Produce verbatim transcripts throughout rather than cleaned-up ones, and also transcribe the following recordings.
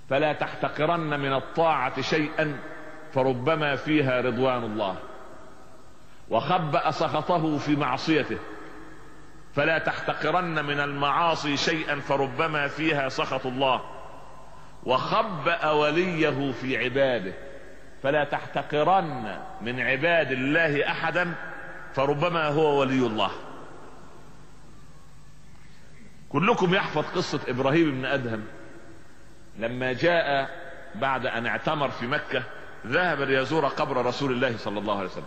فلا تحتقرن من الطاعة شيئا فربما فيها رضوان الله، وخبأ سخطه في معصيته، فلا تحتقرن من المعاصي شيئا فربما فيها سخط الله، وخبأ وليه في عباده، فلا تحتقرن من عباد الله احدا فربما هو ولي الله. كلكم يحفظ قصة ابراهيم بن ادهم لما جاء بعد ان اعتمر في مكة، ذهب ليزور قبر رسول الله صلى الله عليه وسلم.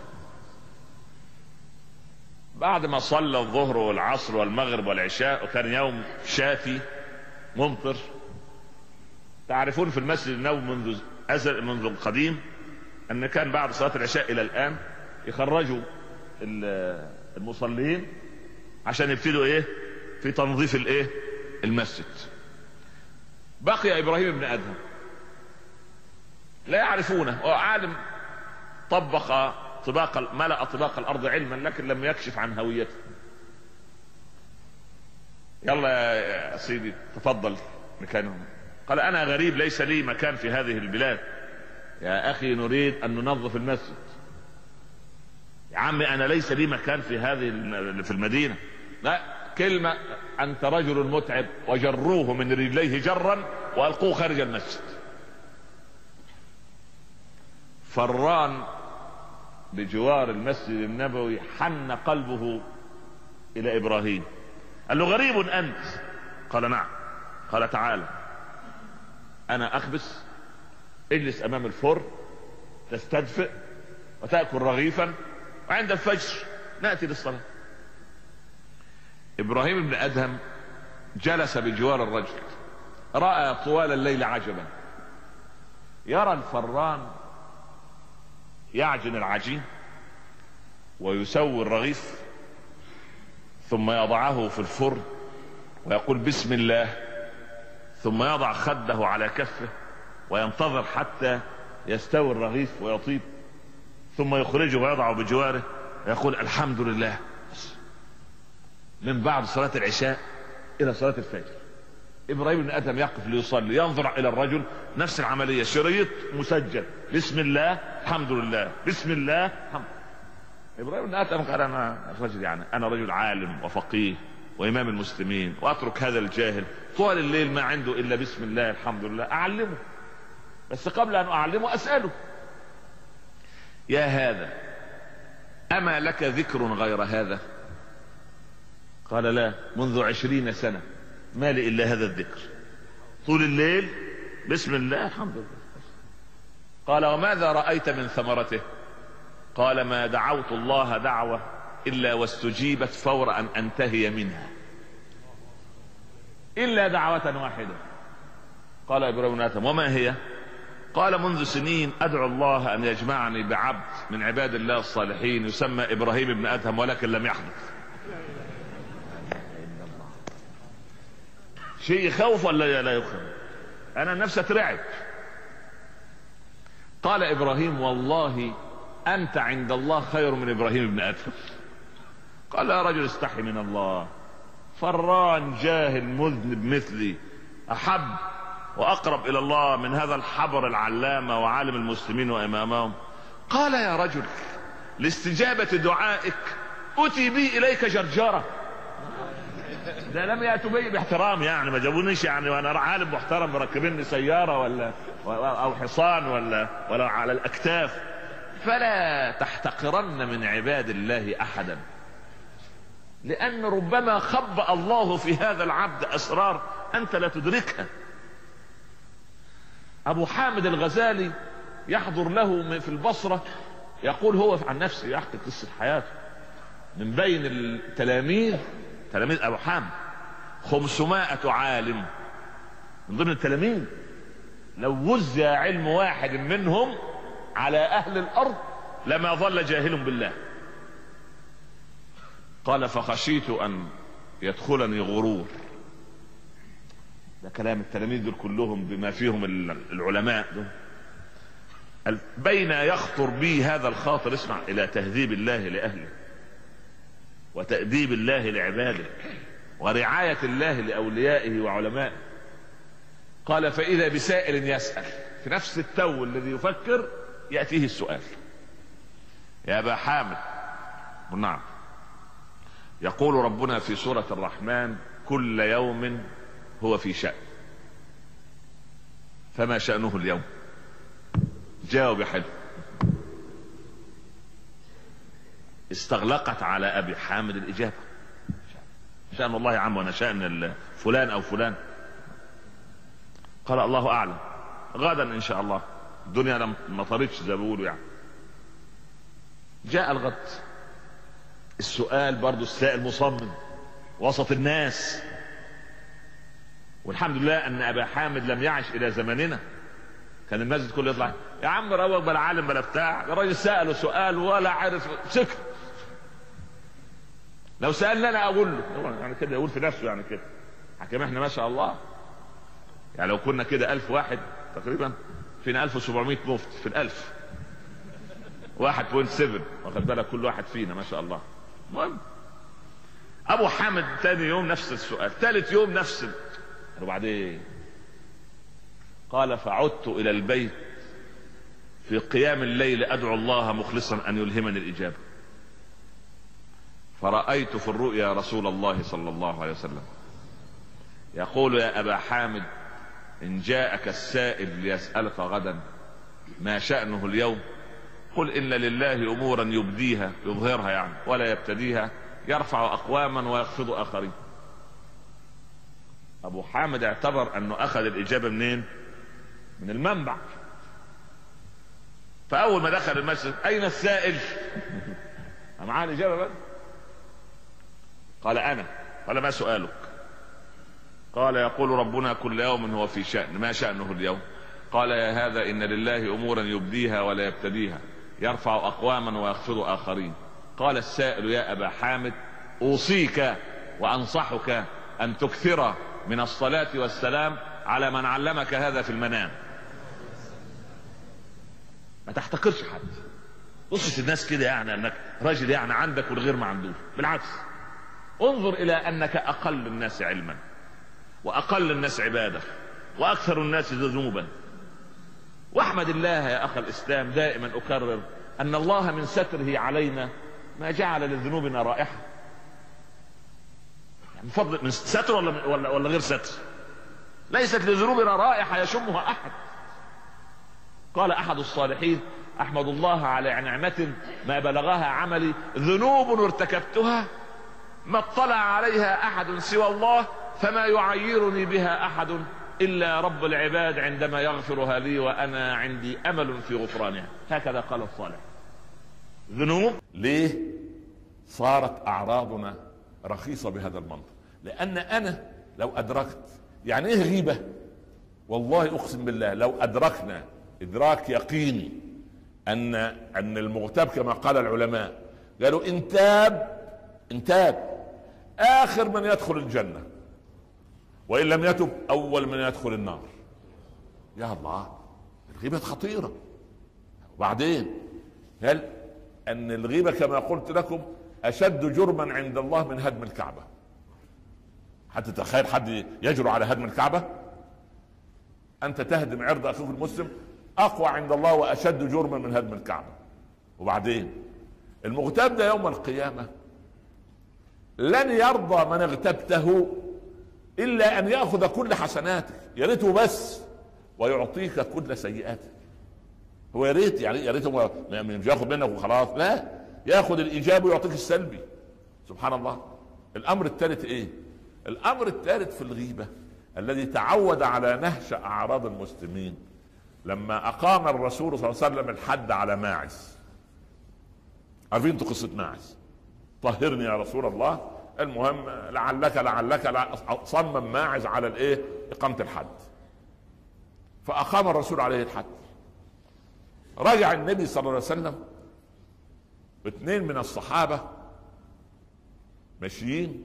بعد ما صلى الظهر والعصر والمغرب والعشاء، وكان يوم شاتي ممطر. تعرفون في المسجد النبوي منذ أزل منذ القديم ان كان بعد صلاة العشاء الى الان يخرجوا المصلين عشان يبتدوا ايه في تنظيف الايه المسجد. بقي ابراهيم بن ادهم لا يعرفونه، هو عالم طبق طباق ملأ طباق الارض علما، لكن لم يكشف عن هويته. يلا يا سيدي تفضل مكانهم. قال انا غريب ليس لي مكان في هذه البلاد. يا اخي نريد ان ننظف المسجد. يا عمي انا ليس لي مكان في هذه في المدينة. لا كلمة، انت رجل متعب، وجروه من رجليه جرا والقوه خارج المسجد. فران بجوار المسجد النبوي حن قلبه الى ابراهيم، قال له غريب انت؟ قال نعم. قال تعالى انا اخبز، اجلس امام الفرن تستدفئ وتأكل رغيفا، وعند الفجر نأتي للصلاة. ابراهيم بن ادهم جلس بجوار الرجل، رأى طوال الليل عجبا، يرى الفران يعجن العجين ويسوي الرغيف ثم يضعه في الفرن ويقول بسم الله، ثم يضع خده على كفه وينتظر حتى يستوي الرغيف ويطيب، ثم يخرجه ويضعه بجواره ويقول الحمد لله. من بعد صلاة العشاء الى صلاة الفجر ابراهيم بن ادهم يقف ليصلي، ينظر الى الرجل نفس العملية، شريط مسجل بسم الله الحمد لله بسم الله الحمد. ابراهيم بن ادهم قال انا رجل يعني انا رجل عالم وفقيه وامام المسلمين، واترك هذا الجاهل طوال الليل ما عنده الا بسم الله الحمد لله، اعلمه. بس قبل ان اعلمه اساله، يا هذا اما لك ذكر غير هذا؟ قال لا، منذ عشرين سنة ما لي الا هذا الذكر، طول الليل بسم الله الحمد لله. قال وماذا رأيت من ثمرته؟ قال ما دعوت الله دعوة الا واستجيبت فور ان انتهي منها الا دعوة واحدة. قال ابراهيم بن ادهم وما هي؟ قال منذ سنين ادعو الله ان يجمعني بعبد من عباد الله الصالحين يسمى ابراهيم بن ادهم، ولكن لم يحدث. شيء يخوف ولا لا يخوف؟ انا نفسي اترعب. قال ابراهيم والله انت عند الله خير من ابراهيم بن ادهم. قال يا رجل استحي من الله، فران جاهل مذنب مثلي احب واقرب الى الله من هذا الحبر العلامة وعالم المسلمين وامامهم. قال يا رجل لاستجابة دعائك اتي بي اليك جرجارة. ده لم يأتوا بي باحترام، يعني ما جابونيش يعني وانا عالم محترم مركبيني سيارة ولا او حصان ولا ولا على الاكتاف. فلا تحتقرن من عباد الله احدا، لان ربما خبأ الله في هذا العبد اسرار انت لا تدركها. ابو حامد الغزالي يحضر له في البصرة، يقول هو عن نفسه يحكي قصة حياته، من بين التلاميذ تلاميذ ابو حامد خمسمائة عالم من ضمن التلاميذ، لو وزع علم واحد منهم على اهل الارض لما ظل جاهل بالله. قال فخشيت ان يدخلني غرور. ده كلام التلاميذ دول كلهم بما فيهم العلماء دول. بين يخطر بي هذا الخاطر، اسمع، الى تهذيب الله لاهله وتأديب الله لعباده ورعاية الله لأوليائه وعلمائه. قال فإذا بسائل يسأل، في نفس التو الذي يفكر يأتيه السؤال. يا أبا حامد، نعم، يقول ربنا في سورة الرحمن كل يوم هو في شأن، فما شأنه اليوم؟ جاوب يا حلو. استغلقت على أبي حامد الإجابة. شأن الله يا عم، وانا شأن فلان او فلان؟ قال الله اعلم، غدا ان شاء الله، الدنيا لم ما طارتش زي ما بيقولوا يعني. جاء الغد، السؤال برضو السائل مصمم وسط الناس، والحمد لله ان ابا حامد لم يعش الى زماننا. كان المسجد كله يطلع يا عم روق بلا عالم بلا بتاع، الراجل سأله سؤال ولا عارف سكت. لو سألنا انا اقول له يعني كده، يقول في نفسه يعني كده. حكم احنا ما شاء الله يعني لو كنا كده ألف واحد تقريبا، فينا ألف وسبعمائة مفتي في الألف، واحد فاصلة سبعة، واخد بالك كل واحد فينا ما شاء الله. المهم ابو حامد ثاني يوم نفس السؤال، ثالث يوم نفس ال... وبعدين قال فعدت الى البيت في قيام الليل ادعو الله مخلصا ان يلهمني الاجابه، فرأيت في الرؤيا رسول الله صلى الله عليه وسلم يقول يا أبا حامد إن جاءك السائل ليسألك غدا ما شأنه اليوم قل إن لله أمورا يبديها، يظهرها يعني ولا يبتديها، يرفع أقواما ويخفض آخرين. أبو حامد اعتبر أنه أخذ الإجابة منين؟ من المنبع. فأول ما دخل المسجد أين السائل؟ معاه الإجابة بقى. قال أنا. قال ما سؤالك؟ قال يقول ربنا كل يوم هو في شأن، ما شأنه اليوم؟ قال يا هذا إن لله أمورا يبديها ولا يبتديها، يرفع أقواما ويخفض آخرين. قال السائل يا أبا حامد أوصيك وأنصحك أن تكثر من الصلاة والسلام على من علمك هذا في المنام. ما تحتقرش حد، وصفت الناس كده يعني انك راجل يعني عندك والغير ما عندوش، بالعكس انظر الى انك اقل الناس علما واقل الناس عبادة واكثر الناس ذنوبا. واحمد الله يا اخ الاسلام، دائما اكرر ان الله من ستره علينا ما جعل لذنوبنا رائحة. يعني فضل من ستر ولا, ولا, ولا غير ستر؟ ليست لذنوبنا رائحة يشمها احد. قال احد الصالحين احمد الله على نعمة ما بلغها عملي، ذنوب ارتكبتها ما اطلع عليها احد سوى الله، فما يعيرني بها احد الا رب العباد عندما يغفرها لي وانا عندي امل في غفرانها. هكذا قال الصالح. ذنوب ليه صارت اعراضنا رخيصة بهذا المنطق؟ لان انا لو ادركت يعني ايه غيبة، والله اقسم بالله لو ادركنا ادراك يقيني ان ان المغتاب كما قال العلماء قالوا ان تاب ان تاب اخر من يدخل الجنة، وان لم يتب اول من يدخل النار. يا الله، الغيبة خطيرة. وبعدين هل ان الغيبة كما قلت لكم اشد جرما عند الله من هدم الكعبة. حتى تخيل حد يجرؤ على هدم الكعبة؟ انت تهدم عرض اخوك المسلم اقوى عند الله واشد جرما من هدم الكعبة. وبعدين المغتاب ده يوم القيامة لن يرضى من اغتبته الا ان ياخذ كل حسناتك، يا ريته بس، ويعطيك كل سيئاتك. هو يا ريت يعني يا ريت هو مش ياخذ منك وخلاص، لا، ياخذ الايجابي ويعطيك السلبي. سبحان الله. الامر الثالث ايه؟ الامر الثالث في الغيبة الذي تعود على نهش اعراض المسلمين، لما اقام الرسول صلى الله عليه وسلم الحد على ماعز. عارفين انتوا قصة ماعز؟ طهرني يا رسول الله. المهم لعلك لعلك صمم ماعز على الايه؟ اقامة الحد. فاقام الرسول عليه الحد. رجع النبي صلى الله عليه وسلم اثنين من الصحابة ماشيين،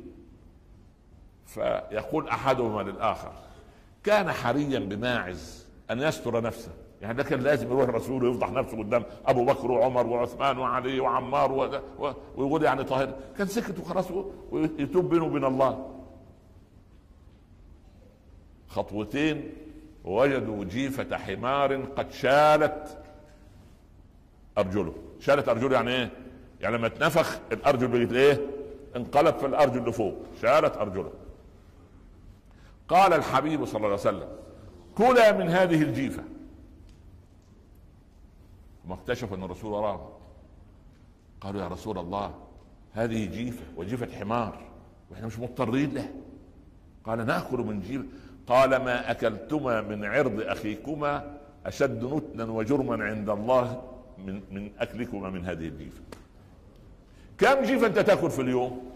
فيقول احدهما للاخر كان حريا بماعز ان يستر نفسه. يعني ده كان لازم يروح الرسول ويفضح نفسه قدام ابو بكر وعمر وعثمان وعلي وعمار ويقول يعني طاهر. كان سكت وخلاص ويتوب بينه وبين الله. خطوتين ووجدوا جيفة حمار قد شالت أرجله. شالت أرجله يعني إيه؟ يعني لما اتنفخ الأرجل بقت إيه؟ انقلب في الأرجل اللي فوق، شالت أرجله. قال الحبيب صلى الله عليه وسلم: كلا من هذه الجيفة. ثم اكتشفوا أن الرسول وراه. قالوا: يا رسول الله، هذه جيفة وجيفة حمار وإحنا مش مضطرين له. قال: نأكل من جيفة. قال: ما أكلتما من عرض أخيكما أشد نتنا وجرما عند الله من من أكلكما من هذه الجيفة. كم جيفة أنت تأكل في اليوم؟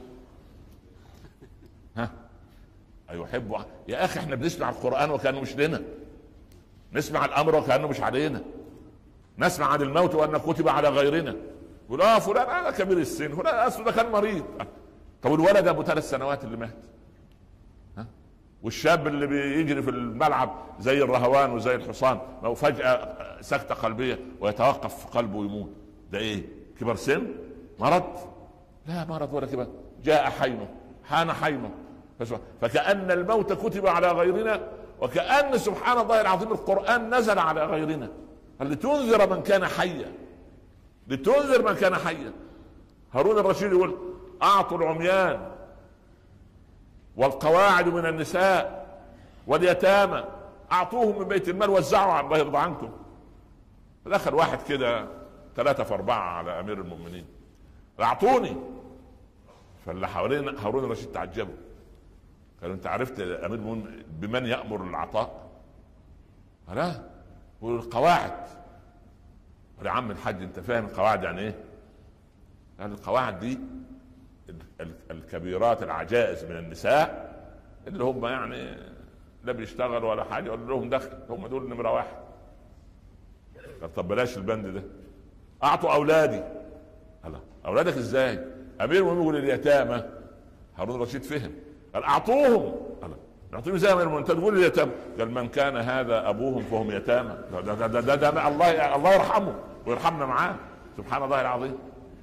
ها؟ أيحب يا أخي، إحنا بنسمع القرآن وكأنه مش لنا، نسمع الأمر وكأنه مش علينا، نسمع عن الموت وأنه كتب على غيرنا. يقول: آه فلان هذا كبير السن، فلان أصله ده كان مريض. طب الولد أبو ثلاث سنوات اللي مات، ها؟ والشاب اللي بيجري في الملعب زي الرهوان وزي الحصان وفجأة سكتة قلبية ويتوقف قلبه ويموت، ده إيه؟ كبر سن؟ مرض؟ لا مرض ولا كبر، جاء حينه، حان حينه. فكأن الموت كتب على غيرنا، وكأن سبحان الله العظيم القرآن نزل على غيرنا لتنذر من كان حيا، لتنذر من كان حيا. هارون الرشيد يقول: أعطوا العميان والقواعد من النساء واليتامى، أعطوهم من بيت المال وزعوا عن الله يرضى عنكم. فدخل واحد كده ثلاثة في أربعة على أمير المؤمنين: أعطوني. فاللي حوالين هارون الرشيد تعجبوا، قالوا: أنت عرفت أمير المؤمنين بمن يأمر العطاء؟ لا، والقواعد. يا عم الحاج، أنت فاهم القواعد يعني إيه؟ يعني القواعد دي الكبيرات العجائز من النساء اللي هم يعني لا بيشتغلوا ولا حاجة ولا لهم دخل، هم دول نمرة واحد. طب بلاش البند ده، أعطوا أولادي. هلا أولادك إزاي؟ أمير المؤمنين يقول: اليتامى. هارون الرشيد فهم، قال: أعطوهم. هلا نعطيهم زي ما أنت تقول اليتامى. قال: من كان هذا أبوهم فهم يتامى. ده, ده, ده, ده, ده الله الله يرحمه ويرحمنا معاه، سبحان الله العظيم.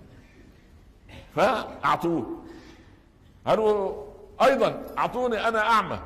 فأعطوه. قالوا أيضا: أعطوني أنا أعمى.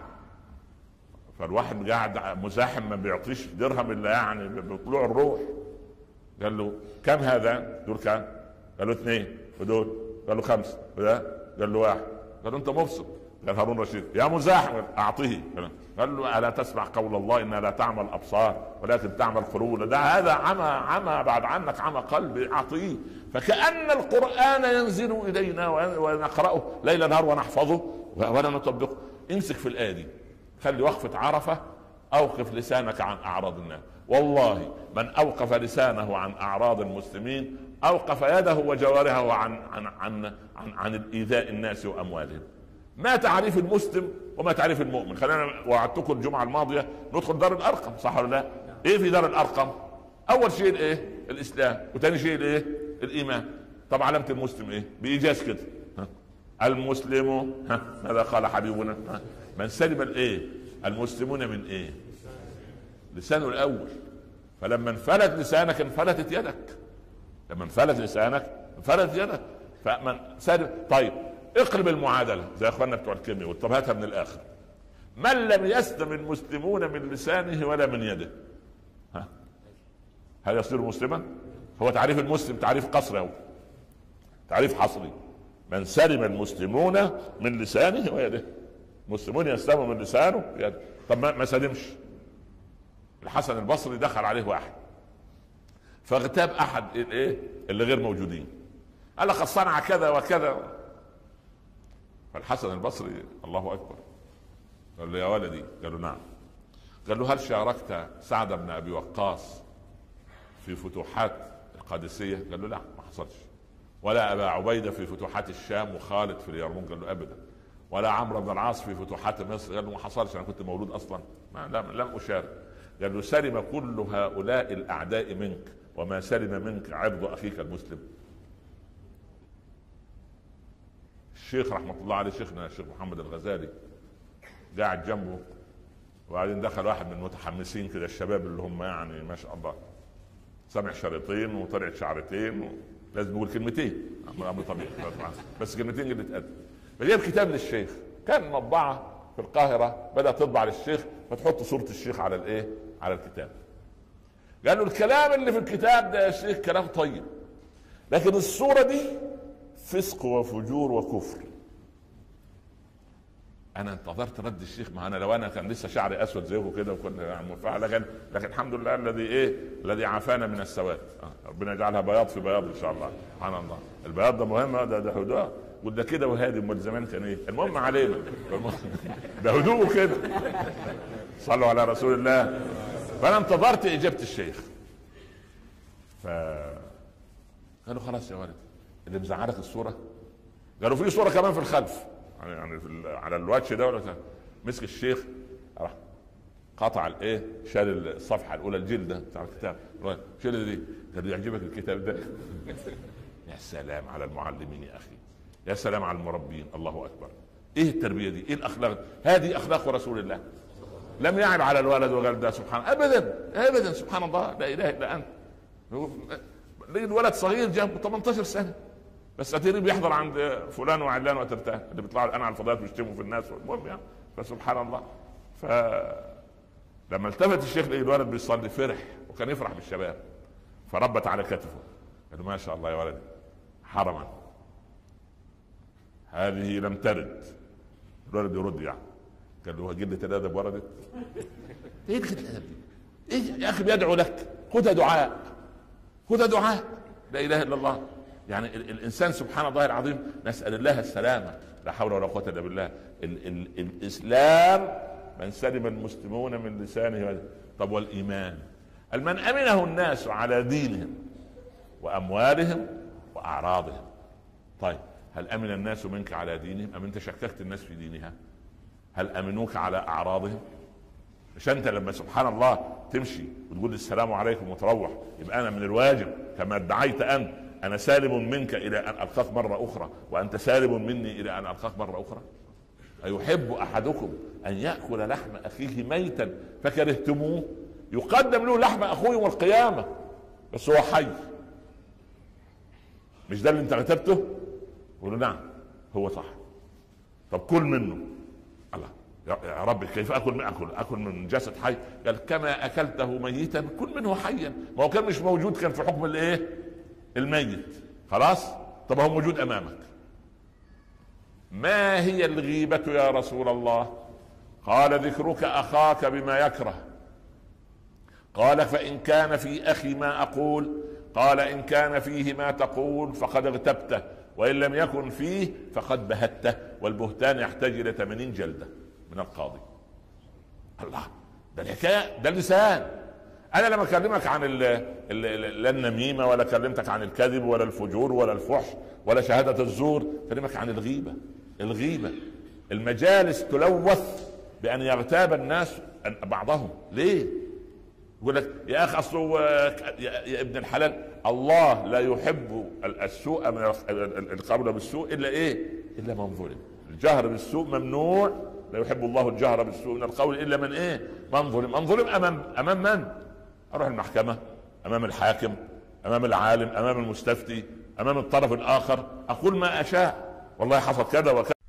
فالواحد قاعد مزاحم ما بيعطيش درهم إلا يعني بطلوع الروح. قال له: كم هذا؟ دول كم؟ قالوا: اثنين. ودول؟ قالوا: خمسة. وده؟ قال له: واحد. قالوا: أنت مبسط. قال هارون رشيد: يا مزاحم أعطيه. قال له: ألا تسمع قول الله إنها لا تعمى الأبصار ولكن تعمى القلوب؟ ده هذا عمى عمى بعد عنك عمى قلبي، أعطيه. فكأن القرآن ينزل إلينا ونقرأه ليل نهار ونحفظه ولا نطبقه. امسك في الآية دي، خلي وقفة عرفة، أوقف لسانك عن أعراض الناس. والله من أوقف لسانه عن أعراض المسلمين أوقف يده وجوارحه عن عن عن عن, عن الإيذاء الناس وأموالهم. ما تعريف المسلم وما تعريف المؤمن؟ خلينا، وعدتكم الجمعة الماضية ندخل دار الأرقم، صح ولا لا؟ إيه في دار الأرقم؟ أول شيء الإيه؟ الإسلام، وثاني شيء الإيه؟ الإيمان. طب علامة المسلم إيه؟ بإيجاز كده: المسلم، ها ماذا قال حبيبنا؟ ها من سلم الإيه؟ المسلمون من إيه؟ لسانه الأول. فلما انفلت لسانك انفلتت يدك، لما انفلت لسانك انفلتت يدك. فمن سلم. طيب اقلب المعادلة زي اخواننا بتوع الكيمياء وطبهاتها من الآخر: من لم يسلم المسلمون من لسانه ولا من يده، ها هل يصير مسلما؟ هو تعريف المسلم تعريف قصري أو تعريف حصري: من سلم المسلمون من لسانه ويده. المسلمون يسلموا من لسانه ويده. طب ما سلمش. الحسن البصري دخل عليه واحد فاغتاب احد الايه اللي غير موجودين، قال: لقد صنع كذا وكذا. فالحسن البصري الله اكبر قال له: يا ولدي. قال له: نعم. قال له: هل شاركت سعد بن ابي وقاص في فتوحات القادسية؟ قال له: لا ما حصلش. ولا ابا عبيدة في فتوحات الشام وخالد في اليرموك؟ قال له: ابدا. ولا عمرو بن العاص في فتوحات مصر؟ قال له: ما حصلش، انا كنت مولود اصلا، ما لم, لم اشارك. قال له: سلم كل هؤلاء الاعداء منك وما سلم منك عرض اخيك المسلم. الشيخ رحمة الله عليه، شيخنا الشيخ محمد الغزالي، قاعد جنبه، وبعدين دخل واحد من المتحمسين كده، الشباب اللي هم يعني ما شاء الله، سمع شريطين وطلعت شعرتين، لازم يقول كلمتين، امر طبيعي بس كلمتين اللي اتقدم. فجاب كتاب للشيخ، كان مطبعه القاهره بدات تطبع للشيخ فتحط صوره الشيخ على الايه؟ على الكتاب. قال له الكلام اللي في الكتاب ده يا شيخ كلام طيب، لكن الصوره دي فسق وفجور وكفر. انا انتظرت رد الشيخ، ما انا لو انا كان لسه شعري اسود زيه كده وكنا منفعل، لكن لكن الحمد لله الذي ايه الذي عافانا من السواد. آه. ربنا يجعلها بياض في بياض ان شاء الله. سبحان الله، البياض ده مهم، ده ده هدوء، وده كده وهادي. امال زمان كان ايه؟ المهم علينا ده هدوء كده. صلوا على رسول الله. فانا انتظرت اجابه الشيخ. ف قالوا خلاص يا ولد اللي مزعلك الصوره. قالوا في صوره كمان في الخلف، يعني في على الواتش ده ولا مسك الشيخ راح قطع الايه، شال الصفحه الاولى الجلده بتاع الكتاب، شال دي. قال يعجبك الكتاب ده؟ يا سلام على المعلمين يا اخي، يا سلام على المربين، الله اكبر. ايه التربيه دي؟ ايه الاخلاق؟ هذه اخلاق رسول الله. لم يعب على الولد وقال ده سبحان ابدا ابدا، سبحان الله، لا اله الا انت. الولد صغير جاب ثمانية عشر سنه بس اتيري بيحضر عند فلان وعلان وترتاح اللي بيطلعوا الان على الفضائيات ويشتموا في الناس، المهم يعني. فسبحان الله. فلما التفت الشيخ لقي الولد بيصلي فرح، وكان يفرح بالشباب، فربت على كتفه قال له ما شاء الله يا ولدي حرما، هذه لم ترد. الولد يرد يعني، قال له قلة الادب وردت؟ ايه قلة الادب دي؟ ايه يا اخي بيدعو لك، خذها دعاء، خذها دعاء، لا اله الا الله. يعني الانسان سبحان الله العظيم، نسال الله السلامه، لا حول ولا قوه الا بالله. ال ال الاسلام من سلم المسلمون من لسانه. طب والايمان؟ من امنه الناس على دينهم واموالهم واعراضهم. طيب هل امن الناس منك على دينهم ام انت شككت الناس في دينها؟ هل امنوك على اعراضهم؟ مش انت لما سبحان الله تمشي وتقول السلام عليكم وتروح، يبقى انا من الواجب كما ادعيت انت انا سالم منك الى ان القاك مره اخرى، وانت سالم مني الى ان القاك مره اخرى. ايحب احدكم ان ياكل لحم اخيه ميتا فكرهتموه؟ يقدم له لحم اخوه يوم القيامه بس هو حي. مش ده اللي انت كتبته؟ قولوا نعم هو صح. طب كل منه. الله يا رب كيف اكل من اكل اكل من جسد حي؟ قال كما اكلته ميتا كل منه حيا. ما هو كان مش موجود، كان في حكم الايه؟ الميت. خلاص. طب هو موجود امامك. ما هي الغيبة يا رسول الله؟ قال ذكرك اخاك بما يكره. قال فان كان في اخي ما اقول؟ قال ان كان فيه ما تقول فقد اغتبته، وان لم يكن فيه فقد بهته، والبهتان يحتاج الى ثمانين جلدة من القاضي. الله، ده الحكايه، ده اللسان. انا لما اكلمك عن لا النميمه، ولا كلمتك عن الكذب ولا الفجور ولا الفحش ولا شهاده الزور، كلمك عن الغيبه. الغيبه المجالس تلوث بان يغتاب الناس بعضهم. ليه؟ يقول لك يا اخي اصله يا, يا ابن الحلال، الله لا يحب السوء من القول بالسوء الا ايه؟ الا من ظلم. الجهر بالسوء ممنوع، لا يحب الله الجهر بالسوء من القول الا من ايه؟ من ظلم. من ظلم امام امام من؟ اروح المحكمه، امام الحاكم، امام العالم، امام المستفتي، امام الطرف الاخر، اقول ما اشاء، والله حصل كذا وكذا.